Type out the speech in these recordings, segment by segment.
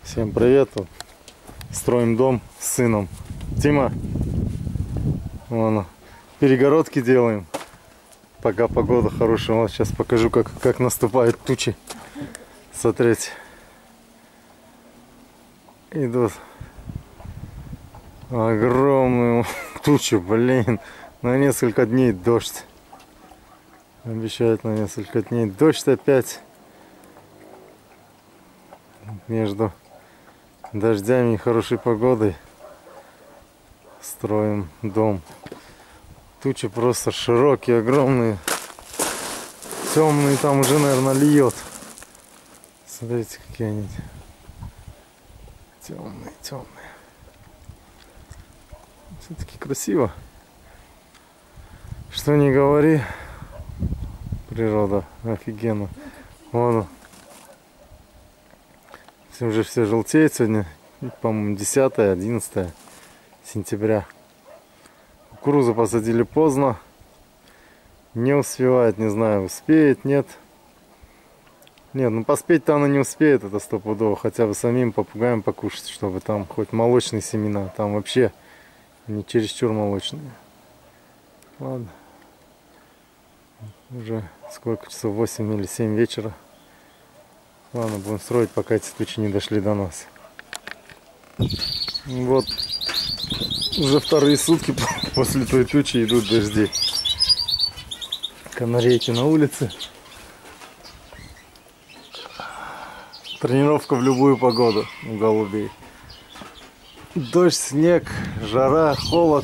Всем привет! Строим дом с сыном. Тима, вон, перегородки делаем. Пока погода хорошая. Вот сейчас покажу, как наступают тучи. Смотрите. Идут огромные тучи, блин. На несколько дней дождь. Обещают на несколько дней дождь опять. Между дождями и хорошей погодой строим дом. Тучи просто широкие, огромные, темные. Там уже, наверное, льет. Смотрите, какие они темные, темные. Все-таки красиво. Что ни говори, природа офигенно. Вон. Уже все желтеет сегодня, по-моему, 10-11 сентября. Кукурузу посадили поздно. Не успевает, не знаю, успеет, нет. Нет, ну поспеть-то она не успеет, это стопудово. Хотя бы самим попугаям покушать, чтобы там хоть молочные семена. Там вообще не чересчур молочные. Ладно. Уже сколько часов? 8 или 7 вечера. Ладно, будем строить, пока эти тучи не дошли до нас. Вот. Уже вторые сутки после той тучи идут дожди. Канарейки на улице. Тренировка в любую погоду у голубей. Дождь, снег, жара, холод.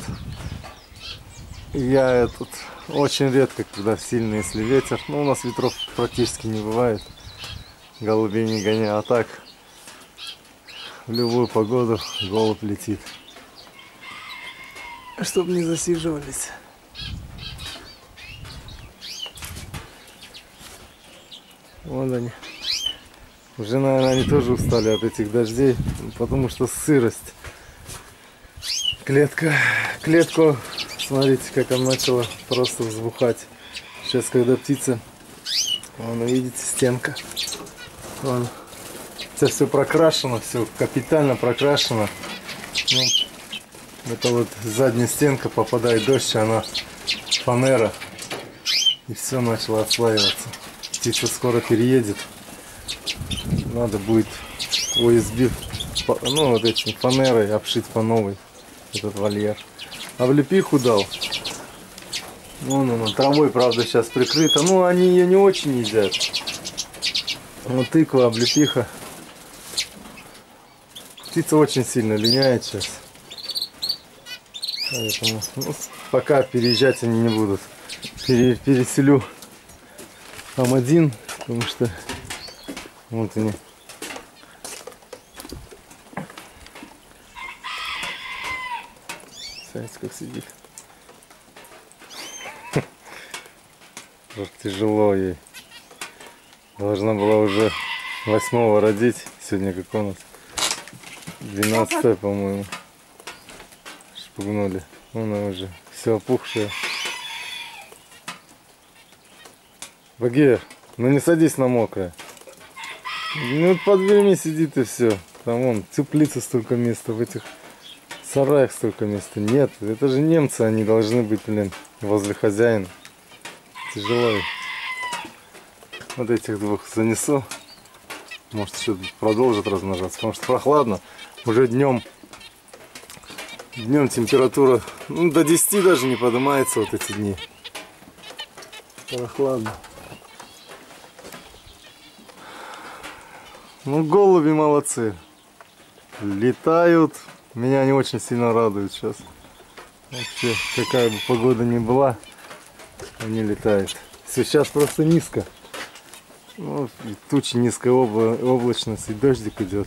Я очень редко, когда сильный, если ветер. Ну, у нас ветров практически не бывает. Голубей не гоняю, а так в любую погоду голубь летит. Чтобы не засиживались. Вон они. Уже, наверное, они тоже устали от этих дождей, потому что сырость. Клетку, смотрите, как она начала просто взбухать. Сейчас, когда птица, вон, видите, стенка. Вон. Это все прокрашено, все капитально прокрашено. Ну, это вот задняя стенка, попадает дождь, она фанера. И все начало отслаиваться. Птица скоро переедет. Надо будет ОСБ, ну вот этим фанерой обшить по новой этот вольер. Облепиху дал. Вон она, травой, правда, сейчас прикрыта. Ну, они ее не очень едят. Вот тыква, облепиха. Птица очень сильно линяет сейчас. Поэтому, ну, пока переезжать они не будут. Переселю там один, потому что вот они. Смотрите, как сидит. Тяжело ей. Должна была уже 8-го родить. Сегодня как у нас? 12-е, по-моему. Шпугнули. Она уже все опухшая. Багир, ну не садись на мокрое. Ну под дверьми сидит и все. Там вон теплица, столько места. В этих сараях столько места. Нет, это же немцы, они должны быть, блин, возле хозяина. Тяжело. Вот этих двух занесу. Может, еще продолжит размножаться, потому что прохладно. Уже днем температура, ну, до 10 даже не поднимается вот эти дни. Прохладно. Ну, голуби молодцы. Летают. Меня они очень сильно радуют сейчас. Вообще, какая бы погода ни была, они летают. Сейчас просто низко. Ну, тучи, низкая облачность, и дождик идет.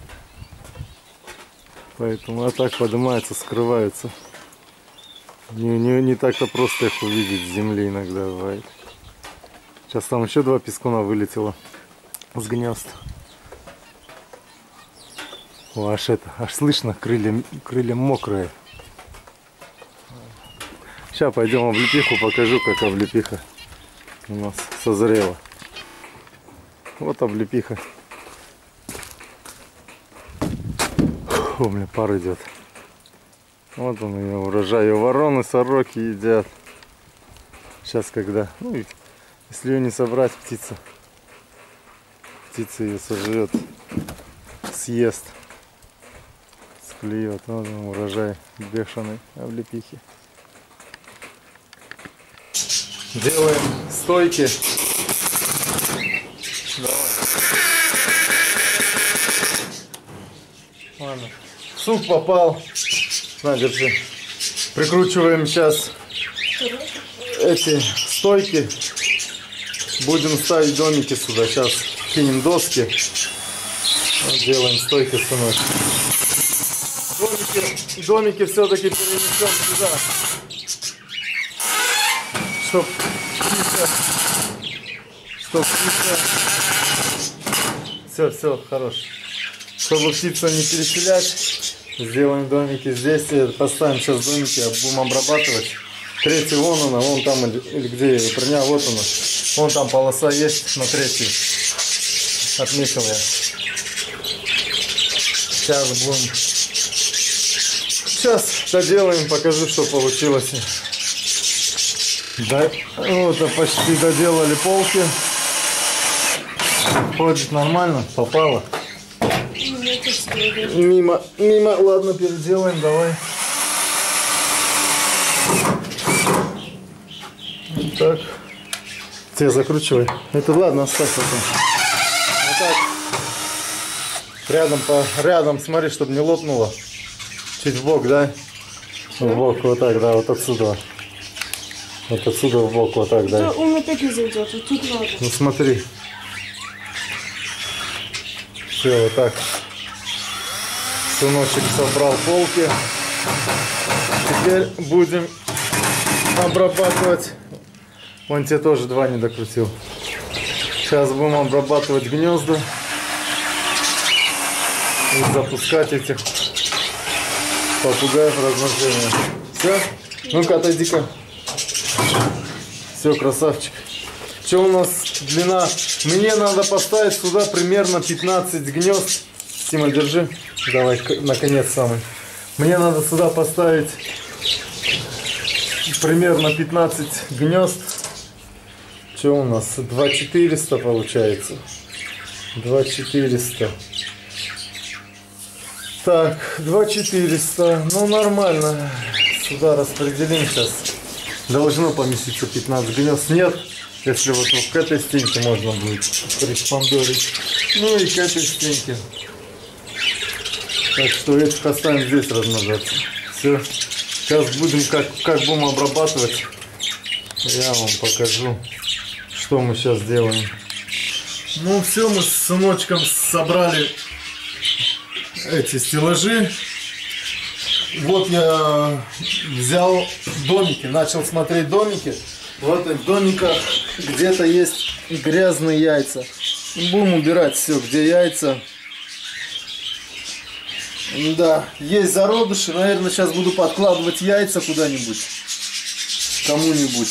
Поэтому а так поднимаются, скрываются. Не так-то просто их увидеть с земли иногда бывает. Сейчас там еще 2 пескуна вылетело с гнезд. О, аж слышно, крылья мокрые. Сейчас пойдем облепиху покажу, как облепиха у нас созрела. Вот облепиха. Фу, мне пар идет. Вот он ее урожай. Ее вороны, сороки едят. Сейчас когда, ну, если ее не собрать, птица ее сожрет, съест, склюет. Вот он, урожай бешеный облепихи. Делаем стойки. Давай. Ладно. Суп попал. На, держи. Прикручиваем сейчас эти стойки. Будем ставить домики сюда. Сейчас кинем доски. Вот делаем стойки, сынок. Домики все-таки перенесем сюда. Чтоб птица... Все, хорош. Чтобы птицу не переселять, сделаем домики здесь. Поставим сейчас домики, будем обрабатывать. Третий вон там, или где я принял, вот она. Вон там полоса есть на третий. Отметил я. Сейчас доделаем, покажу, что получилось. Да, вот почти доделали полки. Ходит нормально, попало. Мимо, ладно, переделаем, давай. Вот так. Тебе закручивай. Это ладно, оставь потом. Вот так. Рядом, смотри, чтобы не лопнуло. Чуть в бок, да? В бок, вот так, да, вот отсюда. Вот отсюда в бок, вот так, да. Он опять не зайдет, вот тут надо. Ну смотри. Все, вот так. Сыночек собрал полки. Теперь будем обрабатывать. Вон тебе тоже два не докрутил. Сейчас будем обрабатывать гнезда. И запускать этих попугаев размножения. Все? Ну-ка, отойди-ка. Все, красавчик. Что у нас длина? Мне надо поставить сюда примерно 15 гнезд. Сима, держи. Давай, наконец самый. Мне надо сюда поставить примерно 15 гнезд. Что у нас? 2400 получается. 2400. Так, 2400. Ну, нормально. Сюда распределим сейчас. Должно поместиться 15 гнезд. Нет, если вот к этой стенке можно будет приспандорить. Ну и к этой стенке. Так что этих оставим здесь размножаться. Все. Сейчас будем, как будем обрабатывать, я вам покажу, что мы сейчас делаем. Ну все, мы с сыночком собрали эти стеллажи. Вот я взял домики, начал смотреть домики. В этих домиках где-то есть грязные яйца. Будем убирать все, где яйца. Да, есть зародыши. Наверное, сейчас буду подкладывать яйца куда-нибудь. Кому-нибудь.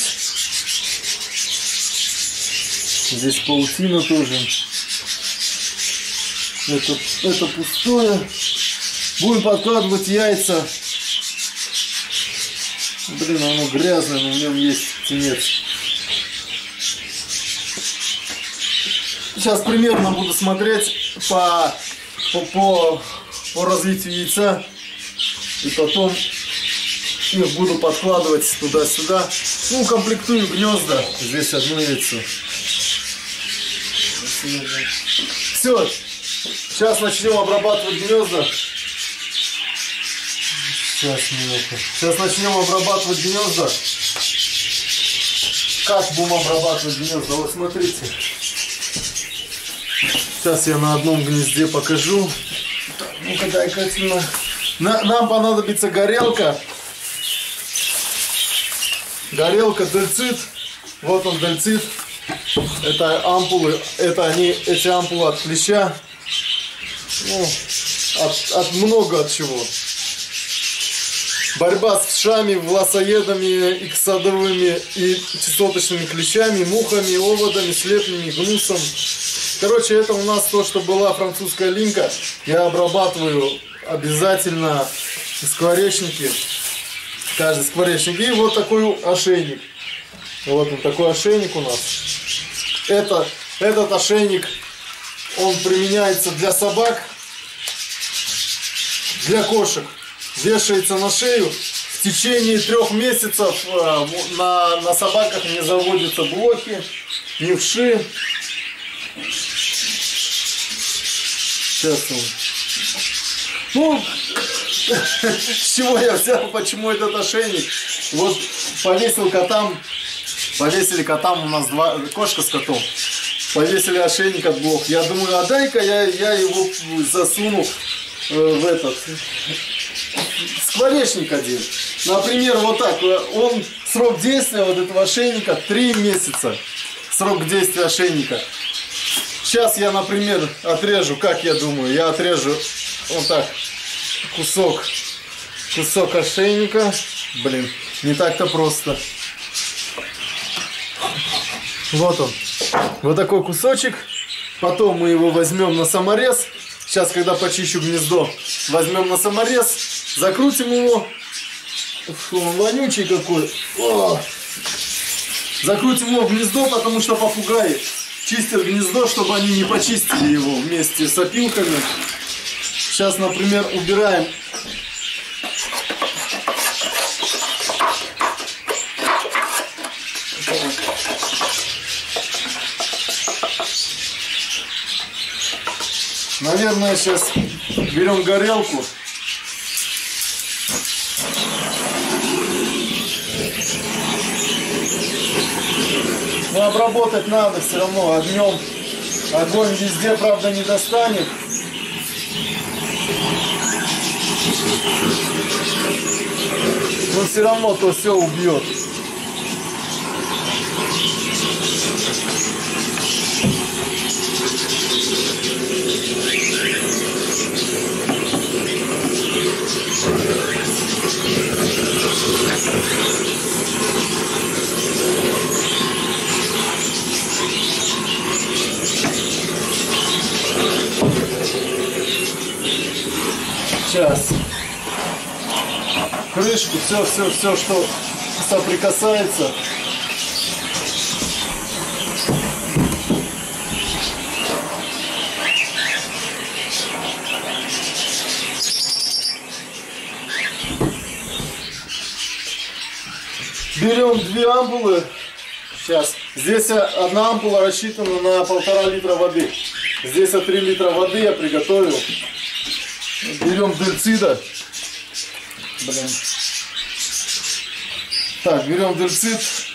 Здесь паутина тоже. Это пустое. Будем подкладывать яйца. Блин, оно грязное, но в нем есть тенец. Сейчас примерно буду смотреть по развитию яйца. И потом их буду подкладывать туда-сюда. Ну, комплектую гнезда. Здесь одно яйцо. Все. Сейчас начнем обрабатывать гнезда. Сейчас начнем обрабатывать гнезда. Как будем обрабатывать гнезда? Вот смотрите. Сейчас я на одном гнезде покажу. Ну-ка, дай-ка сюда. Нам понадобится горелка. Горелка дельцит. Вот он дельцит. Это ампулы. Эти ампулы от клеща. Ну, от много от чего. Борьба с вшами, власоедами, иксодовыми и чесоточными клещами, мухами, оводами, слепнями, гнусом. Короче, это у нас то, что была французская линька. Я обрабатываю обязательно скворечники. Каждый скворечник. И вот такой ошейник. Вот он, такой ошейник у нас. Этот ошейник, он применяется для собак, для кошек. Вешается на шею. В течение 3 месяцев на собаках не заводятся блохи, ни вши. Сейчас он. Ну, с чего я взял, почему этот ошейник? Вот повесил котам, повесили котам, у нас кошка с котом. Повесили ошейник от блох. Я думаю, а дай-ка я его засуну в этот скворечник один. Например, вот так. Он, срок действия вот этого ошейника 3 месяца. Срок действия ошейника. Сейчас я, например, отрежу, как я думаю, я отрежу вот так кусок ошейника. Блин, не так-то просто. Вот он. Вот такой кусочек. Потом мы его возьмем на саморез. Сейчас, когда почищу гнездо, возьмем на саморез, закрутим его. Фу, он вонючий какой. О! Закрутим его в гнездо, потому что попугаи чистят гнездо, чтобы они не почистили его вместе с опилками. Сейчас, например, убираем. Наверное, сейчас берем горелку. Но обработать надо все равно огнем. Огонь везде, правда, не достанет. Но все равно то все убьет. Сейчас крышку, все, что соприкасается. Берем 2 ампулы. Сейчас. Здесь одна ампула рассчитана на 1,5 литра воды. Здесь 3 литра воды я приготовил. Берем дельцида. Блин. Так, берем дельцид.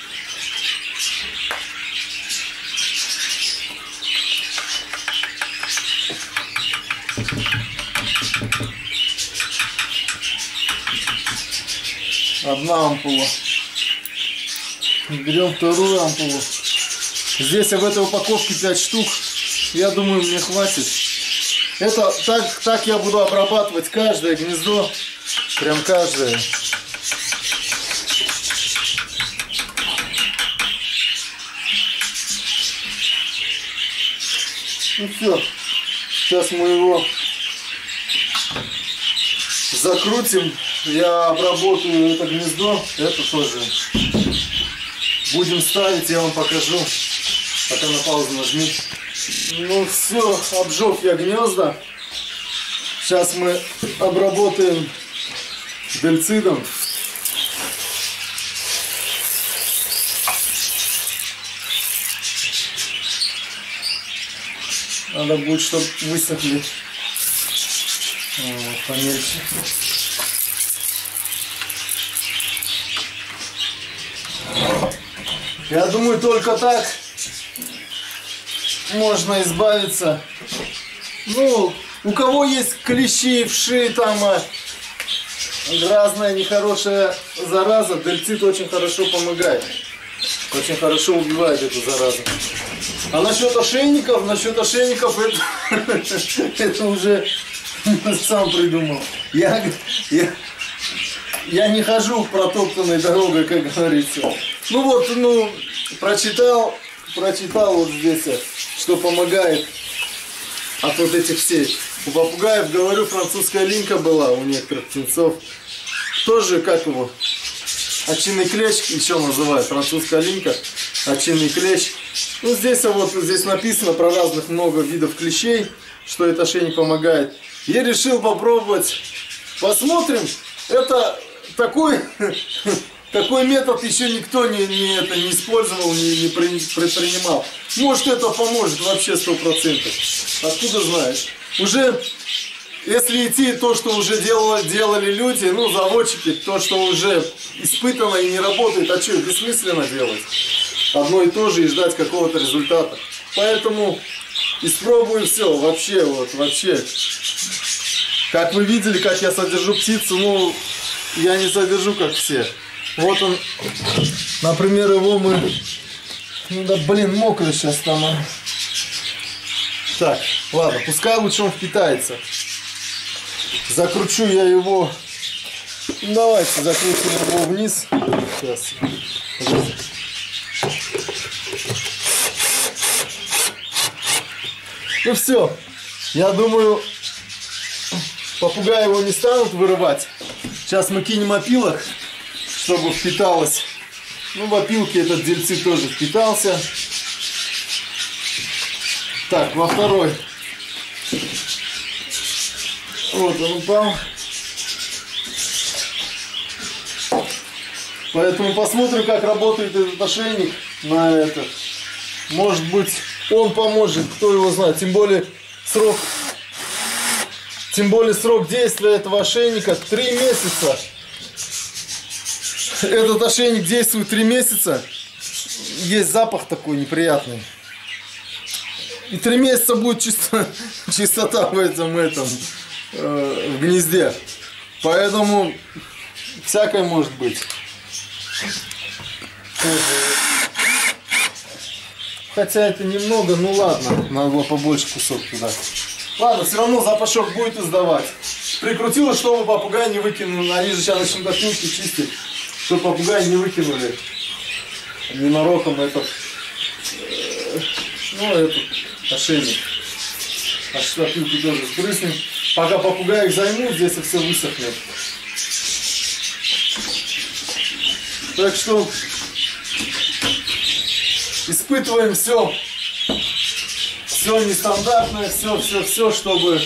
Одна ампула. Берем 2 ампулу. Здесь в этой упаковке 5 штук. Я думаю, мне хватит. Это так я буду обрабатывать каждое гнездо. Прям каждое. Ну все. Сейчас мы его закрутим. Я обработаю это гнездо. Это тоже. Будем ставить, я вам покажу. Пока на паузу нажми. Ну все, обжег я гнезда. Сейчас мы обработаем дельцидом. Надо будет, чтобы высохли. Вот, помельче. Я думаю, только так можно избавиться. Ну, у кого есть клещи, вши, там разная нехорошая зараза, дельцид очень хорошо помогает. Очень хорошо убивает эту заразу. А насчет ошейников это уже сам придумал. Я не хожу протоптанной дорогой, как говорится. Ну вот, прочитал вот здесь, что помогает от вот этих все. У попугаев, говорю, французская линька была у некоторых птенцов. Тоже, как его, овчинный клещ еще называют. Французская линька, овчинный клещ. Ну, здесь вот здесь написано про разных много видов клещей, что этот ошейник помогает. Я решил попробовать. Посмотрим. Это такой метод еще никто не использовал, не предпринимал. Может, это поможет вообще 100%. Откуда знаешь? Уже, если идти то, что уже делали люди, ну, заводчики, то, что уже испытано и не работает, а что, бессмысленно делать одно и то же и ждать какого-то результата. Поэтому испробую все, вообще. Как вы видели, как я содержу птицу, ну, я не содержу как все. Вот он, например, его мы... Ну да, блин, мокрый сейчас там. Так, ладно, пускай лучше он впитается. Закручу я его... Давайте закрутим его вниз. Сейчас. Ну все, я думаю, попугаи его не станут вырывать. Сейчас мы кинем опилок, чтобы впиталось. Ну, в опилке этот дельцик тоже впитался. Так, во второй. Вот он упал. Поэтому посмотрим, как работает этот ошейник на этот. Может быть, он поможет, кто его знает. Тем более срок действия этого ошейника 3 месяца. Этот ошейник действует 3 месяца. Есть запах такой неприятный. И 3 месяца будет чистота в в гнезде. Поэтому всякое может быть. Хотя это немного, ну ладно, надо было побольше кусок туда. Ладно, все равно запашок будет издавать. Прикрутила, чтобы попугай не выкинули. Они же сейчас начнут опилки чистить, чтобы попугай не выкинули ненароком этот ошейник. А что опилки тоже сбрыснем. Пока попугаи их займут, здесь все высохнет. Так что испытываем все нестандартное, все, чтобы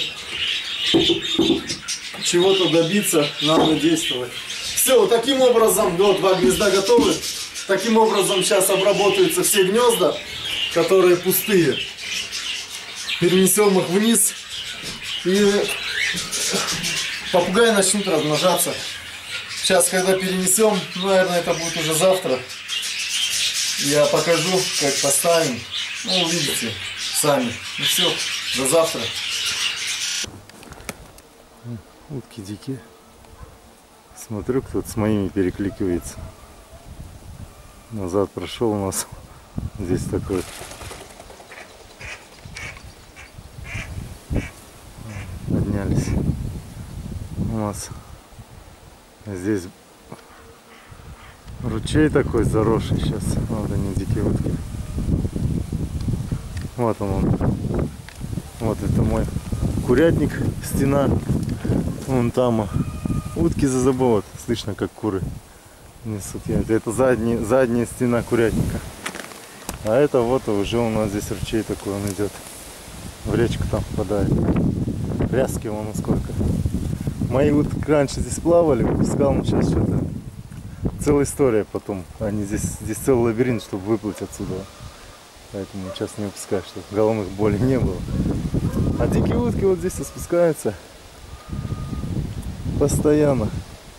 чего-то добиться, надо действовать. Все, вот таким образом, вот 2 гнезда готовы. Таким образом сейчас обработаются все гнезда, которые пустые. Перенесем их вниз, и попугаи начнут размножаться. Сейчас, когда перенесем, наверное, это будет уже завтра, я покажу, как поставим. Ну, увидите сами. Ну все, до завтра. Утки дикие. Смотрю, кто-то с моими перекликивается. Назад прошел у нас. Здесь такой. Поднялись. У нас здесь ручей такой заросший сейчас. Вот они, дикие утки. Вот он. Вот это мой курятник, стена. Вон там утки за забор. Слышно, как куры несут. Это задняя стена курятника. А это вот уже у нас здесь ручей такой, он идет. В речку там впадает. Ряски вон сколько. Мои утки раньше здесь плавали, выпускал, но сейчас что-то целая история потом. Они здесь целый лабиринт, чтобы выплыть отсюда. Поэтому сейчас не выпускаю, чтобы головных болей не было. А дикие утки вот здесь спускаются постоянно.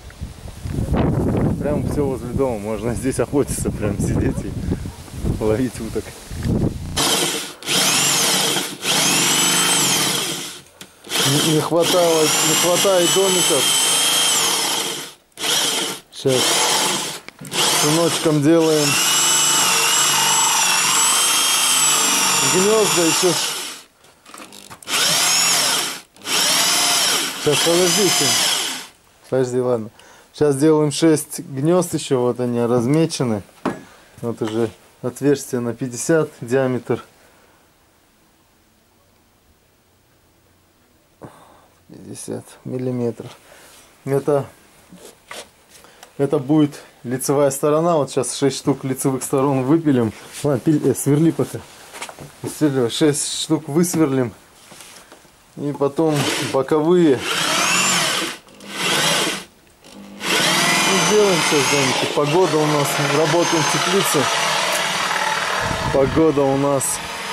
Прям все возле дома. Можно здесь охотиться, прям сидеть и ловить уток. Не хватает домиков. Сейчас сыночком делаем гнезда еще. Сейчас подожди, ладно. Сейчас делаем 6 гнезд еще, вот они размечены. Вот уже отверстие на 50 диаметр. 60 миллиметров. Это будет лицевая сторона. Вот сейчас 6 штук лицевых сторон выпилим. Ладно, сверли пока. 6 штук высверлим. И потом боковые. И делаем сейчас домики. Погода у нас. Работаем в теплице. Погода у нас.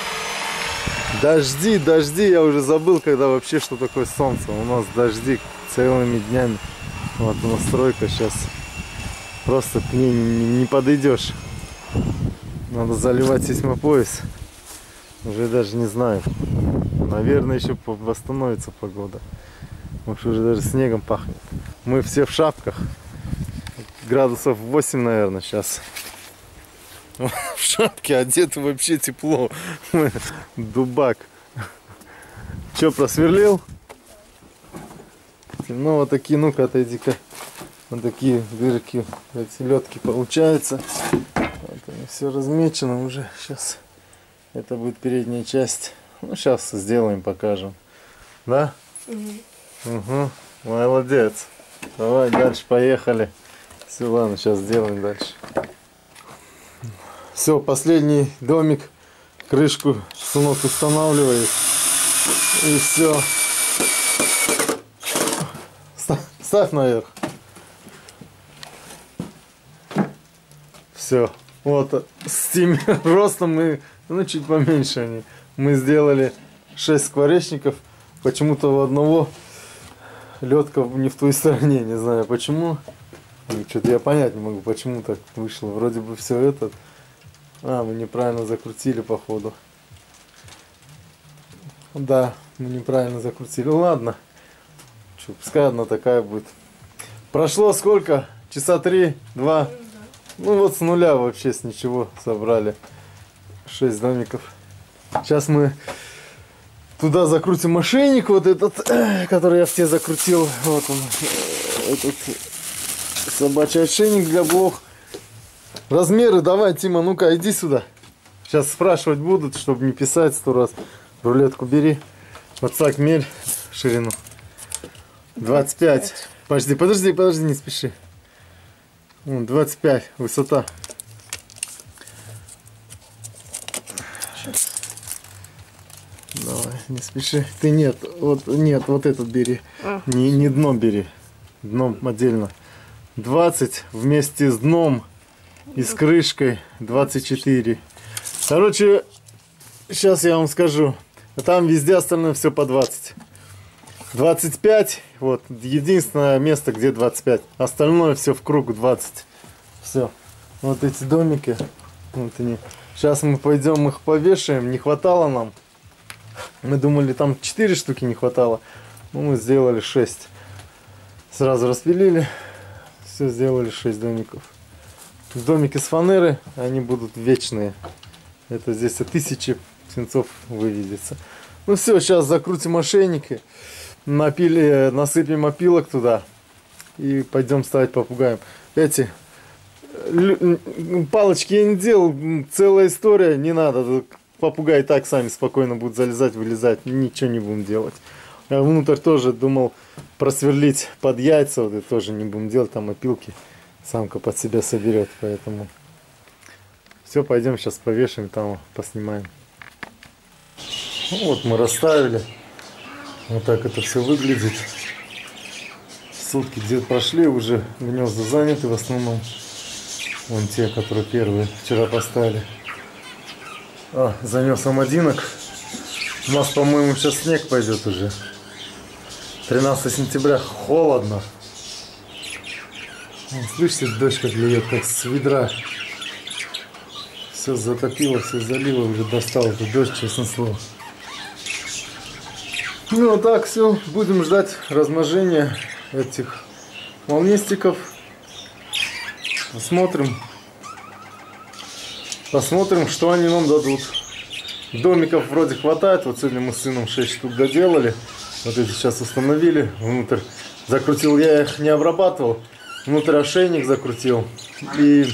Дожди. Я уже забыл, когда вообще, что такое солнце. У нас дожди целыми днями. Вот настройка сейчас. Просто к ней не подойдешь. Надо заливать сейсмопояс. Уже даже не знаю. Наверное, еще восстановится погода. Может, уже даже снегом пахнет. Мы все в шапках. Градусов 8, наверное, сейчас. В шапке одеты, вообще тепло. Дубак. Че, просверлил? Ну, вот такие, ну-ка, отойди-ка. Вот такие дырки, эти ледки получаются. Вот они все размечено уже. Сейчас это будет передняя часть. Ну, сейчас сделаем, покажем. Да? Угу. Молодец. Давай дальше, поехали. Все, ладно, сейчас сделаем дальше. Все, последний домик. Крышку сынок устанавливает. И все. Ставь наверх. Все. Вот с тем ростом мы, ну, чуть поменьше они. Мы сделали 6 скворечников. Почему-то у одного ледка не в той стороне. Не знаю почему. Что-то я понять не могу, почему так вышло. Вроде бы все это. Мы неправильно закрутили, походу. Да, мы неправильно закрутили. Ладно. Что, пускай одна такая будет. Прошло сколько? Часа 3-2. Ну вот с нуля вообще, с ничего собрали. 6 домиков. Сейчас мы туда закрутим ошейник. Вот этот, который я в те закрутил. Вот он. Этот собачий ошейник для блох. Размеры давай, Тима, ну-ка, иди сюда. Сейчас спрашивать будут, чтобы не писать 100 раз. Рулетку бери. Вот так мерь ширину. 25. Подожди, не спеши. 25 высота. Давай, не спеши. Ты нет, вот этот бери. Не дно бери. Дном отдельно. 20 вместе с дном и с крышкой 24. Короче, сейчас я вам скажу. Там везде остальное все по 20. 25. Вот. Единственное место, где 25. Остальное все в круг 20. Все. Вот эти домики. Вот они. Сейчас мы пойдем их повешаем. Не хватало нам. Мы думали, там 4 штуки не хватало. Ну, мы сделали 6. Сразу распилили. Все, сделали 6 домиков. Домики с фанеры, они будут вечные. Это здесь 1000 птенцов выведется. Ну все, сейчас закрутим ошейники. Насыпем опилок туда. И пойдем ставить попугаем. Эти палочки я не делал. Целая история, не надо. Попугаи так сами спокойно будут залезать, вылезать. Ничего не будем делать. Я внутрь тоже думал просверлить под яйца. Вот это тоже не будем делать. Там опилки самка под себя соберет. Поэтому все, пойдем сейчас повешаем, там поснимаем. Ну, вот мы расставили. Вот так это все выглядит. Сутки где-то прошли, уже гнезда заняты в основном. Вон те, которые первые вчера поставили. Занес амодинок. У нас, по-моему, сейчас снег пойдет уже. 13 сентября, холодно. Слышите, дождь как льет, как с ведра. Все затопило, все залило, уже достал этот дождь, честное слово. Ну вот так все, будем ждать размножения этих волнистиков. Посмотрим, что они нам дадут. Домиков вроде хватает. Вот сегодня мы с сыном 6 штук доделали. Вот эти сейчас установили. Внутрь закрутил, я их не обрабатывал. Внутрь ошейник закрутил. И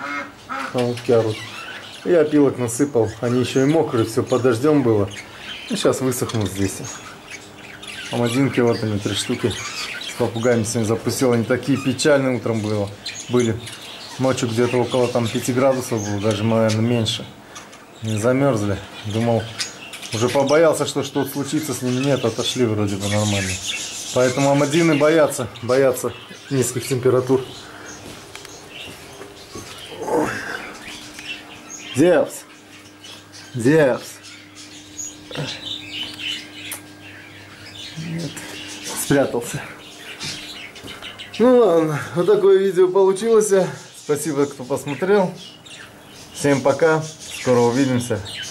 и опилок насыпал. Они еще и мокрые, все под дождем было. И сейчас высохнут здесь. Амадинки, вот они, 3 штуки. С попугаями сегодня запустил. Они такие печальные утром были. Ночью где-то около там 5 градусов было, даже, наверное, меньше. Они замерзли. Думал, уже побоялся, что что-то случится с ними. Нет, отошли вроде бы нормально. Поэтому амадины боятся низких температур. Зевс! Нет, спрятался. Ну ладно, вот такое видео получилось. Спасибо, кто посмотрел. Всем пока. Скоро увидимся.